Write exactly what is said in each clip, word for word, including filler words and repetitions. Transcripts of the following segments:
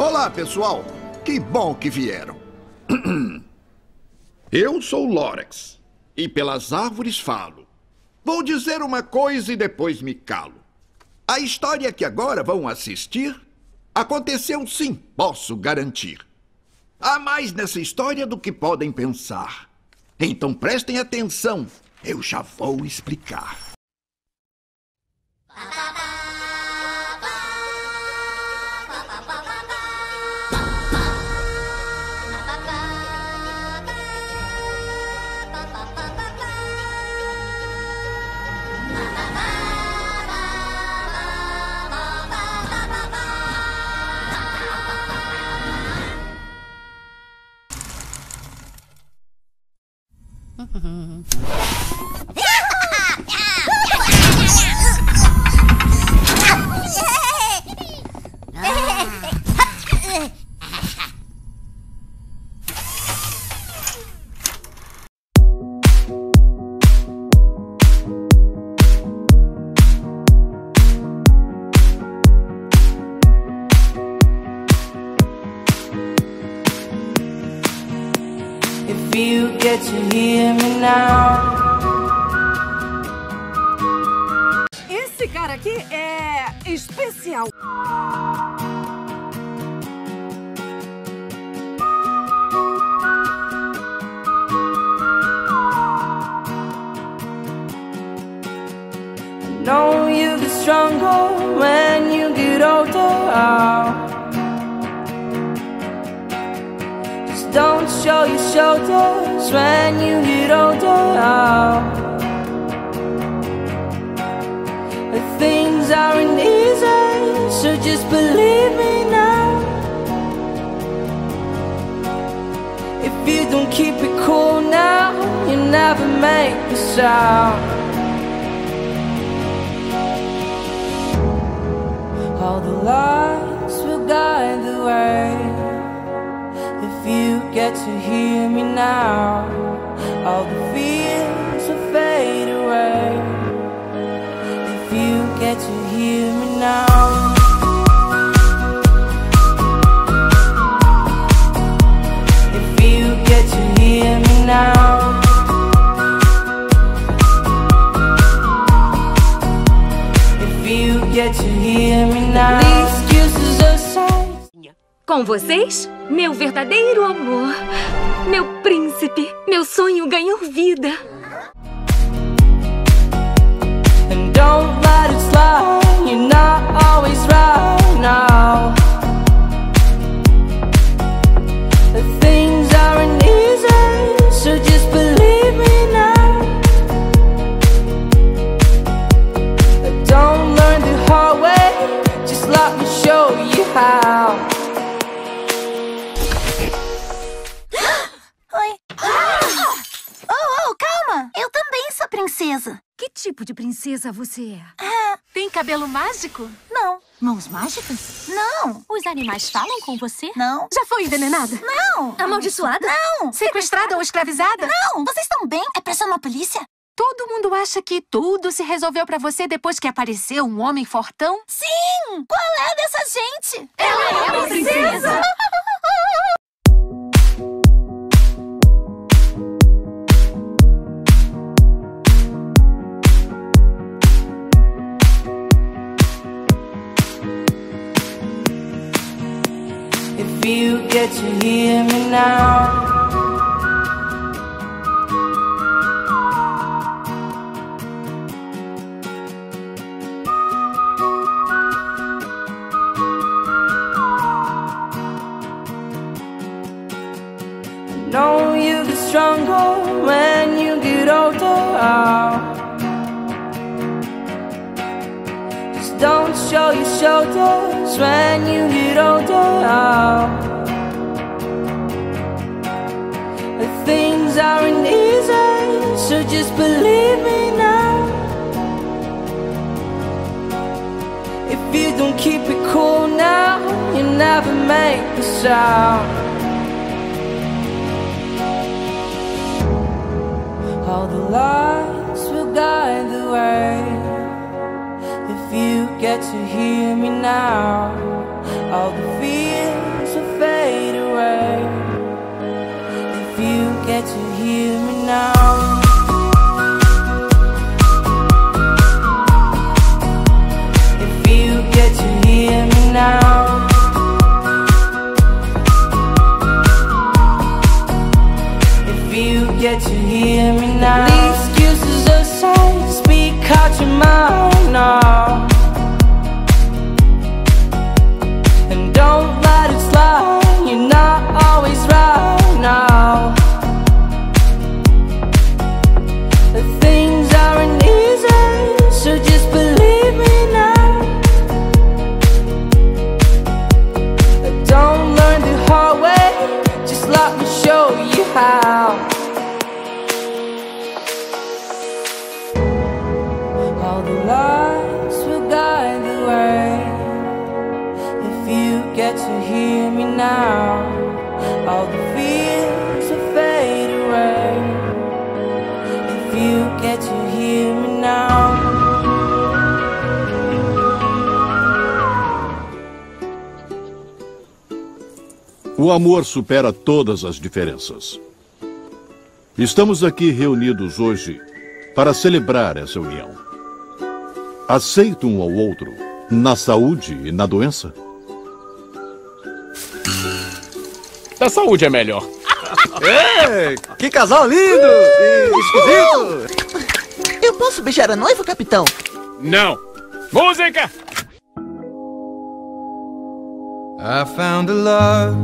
Olá, pessoal. Que bom que vieram. Eu sou Lorax e pelas árvores falo. Vou dizer uma coisa e depois me calo. A história que agora vão assistir aconteceu sim, posso garantir. Há mais nessa história do que podem pensar. Então prestem atenção, eu já vou explicar. If you get to hear me now. Esse cara aqui é especial. I know you get stronger when you get older. Don't show your shoulders when you get older. Things aren't easy, so just believe me now. If you don't keep it cool now, you never make a sound. All the lights will guide the way. If you get to hear me now, all the fears will fade away. If you get to hear me now. If you get to hear me now. If you get to hear me now. These excuses aside. Com vocês, meu verdadeiro amor, meu príncipe, meu sonho ganhou vida. And don't let it slide, you're not always right now. The things aren't easy, so just believe me now. Don't learn the hard way, just let me show you how. Princesa. Que tipo de princesa você é? Ah, tem cabelo mágico? Não. Mãos mágicas? Não. Os animais falam com você? Não. Já foi envenenada? Não. Amaldiçoada? Não. Sequestrada ou escravizada? Não. Vocês estão bem? É pra chamar a polícia? Todo mundo acha que tudo se resolveu pra você depois que apareceu um homem fortão? Sim! Qual é dessa gente? Ela é uma princesa! If you get to hear me now. I know you get stronger when you get older. Just don't show your shoulders when you get older. Things aren't easy, so just believe me now. If you don't keep it cool now, you never make a sound. All the lights will guide the way. If you get to hear me now, all the fears now. And don't let it slide, you're not always right now. The things aren't easy, so just believe me now. Don't learn the hard way, just let me show you how. All the lights will guide the way. If you get to hear me now, all the fears will fade away. If you get to hear me now. O amor supera todas as diferenças. Estamos aqui reunidos hoje para celebrar essa união. Aceita um ao outro na saúde e na doença? Da saúde é melhor. Ei, que casal lindo e esquisito! Eu posso beijar a noiva, capitão? Não. Música! I found a love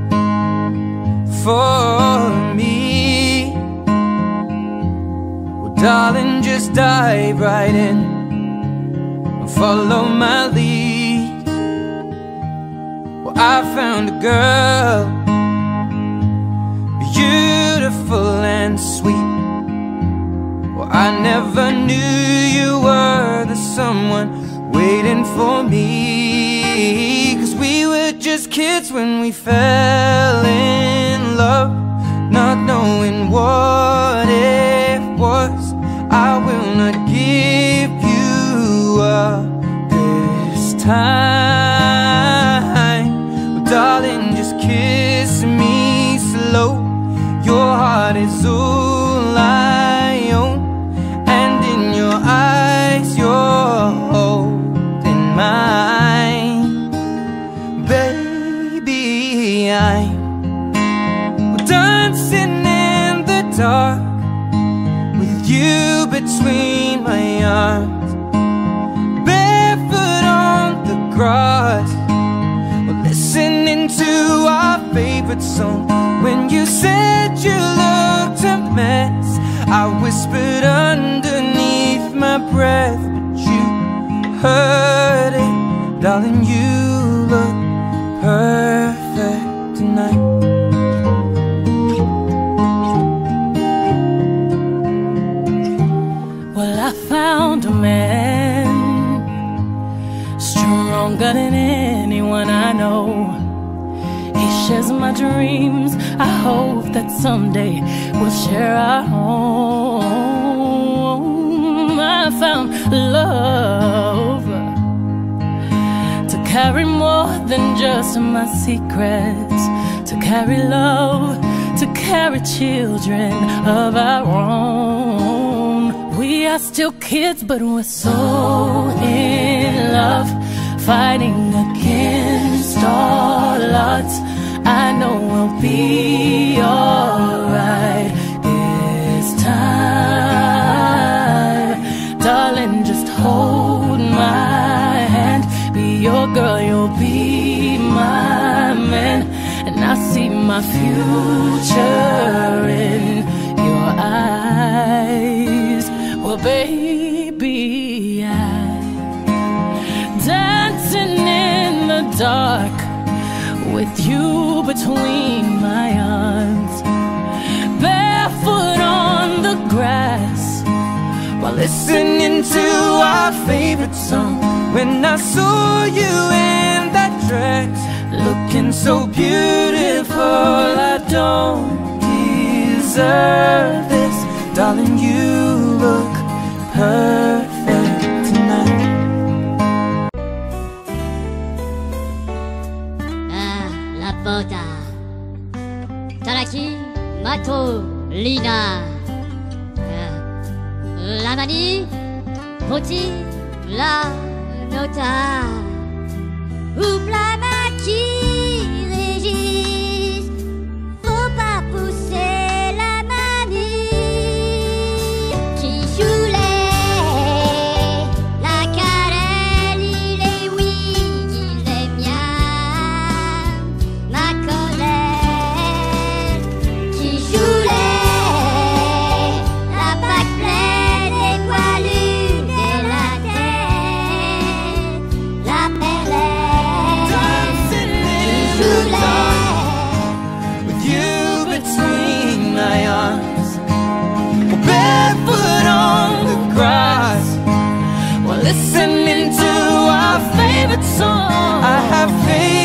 for me. Well, darling, just dive right in and follow my lead. Well, I found a girl, beautiful and sweet. Well, I never knew you were the someone waiting for me. 'Cause we were just kids when we fell in love, not knowing what it was. I will not give you up this time. Well, darling, just kiss me slow. Your heart is all I own, and in your eyes you're holding mine. Baby, I'm dancing in the dark with you between my arms, barefoot on the grass, listening to our favorite song. When you said you looked a mess, I whispered underneath my breath, but you heard it. Darling, you look perfect tonight. Well, I found a man stronger than anyone I know. He shares my dreams. I hope that someday we'll share our home. I found love to carry more than just my secrets, to carry love, to carry children of our own. We are still kids, but we're so in love, fighting against all odds. I know we'll be alright this time. Darling, just hold my hand. Be your girl, you'll be my man. And I see my future in your eyes. Well, baby, I'm dancing in the dark with you between my arms, barefoot on the grass, while listening to our favorite song. When I saw you in that dress, looking so beautiful, I don't deserve this. Darling, you look perfect tonight. Bota Talaki, Mato, Lina, La Mani, Poti, La Nota, Oublama qui régisse, faut pas pousser la manie qui joue les la carte. listening to our favorite song. I have faith